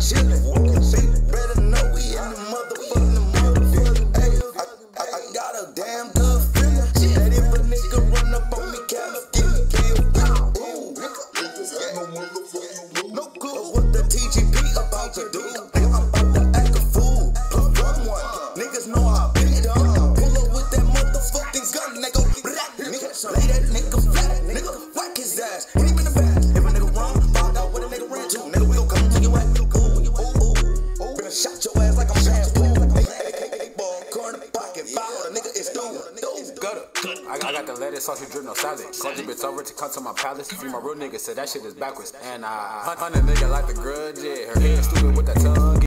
chillin'. Better know we in the motherfucking. Hey, I got a damn good feeling that if a nigga run up on me, can't get me killed. Ooh, no clue what the TGP about to do. I'm about to act a fool. Plus one. Niggas know I beat them. Pull up with that motherfucking gun, nigga. Lay that nigga flat, nigga. Whack his ass. Hit him in the back. If a nigga run, find out where the nigga ran to. Nigga, we gon' come to your ass. Ooh. Finna shot your ass like I'm shampoo. Hey, ball, corner pocket. Foul, the nigga is through. Gutter. I got the lettuce, sausage, drip, no salad. Called your bitch over to come to my palace. Free my real nigga said that shit is backwards. And I hunt a nigga like the grudge, yeah. Her head stupid with that tongue.